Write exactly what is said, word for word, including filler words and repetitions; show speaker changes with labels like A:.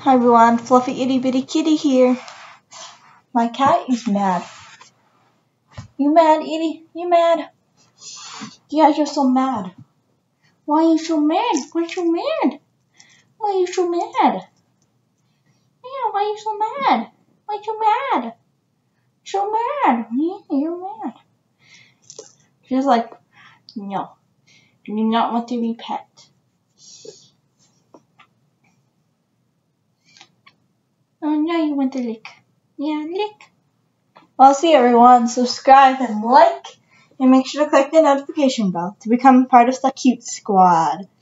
A: Hi everyone, Fluffy Itty Bitty Kitty here. My cat is mad. You mad, Itty? You mad? Yeah, you're so mad. Why are you so mad? Why are you so mad? Why are you so mad? Yeah, why are you so mad? Why are you so mad? So mad. Yeah, you're mad. She's like, no, you do not want to be pet. Oh, now you want to lick. Yeah, lick. Well, see everyone. Subscribe and like, and make sure to click the notification bell to become part of the cute squad.